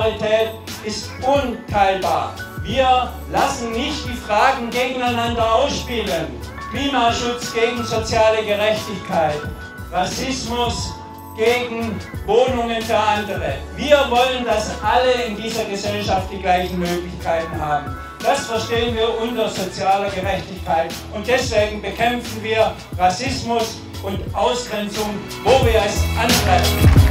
Solidarität ist unteilbar. Wir lassen nicht die Fragen gegeneinander ausspielen. Klimaschutz gegen soziale Gerechtigkeit, Rassismus gegen Wohnungen für andere. Wir wollen, dass alle in dieser Gesellschaft die gleichen Möglichkeiten haben. Das verstehen wir unter sozialer Gerechtigkeit und deswegen bekämpfen wir Rassismus und Ausgrenzung, wo wir es antreffen.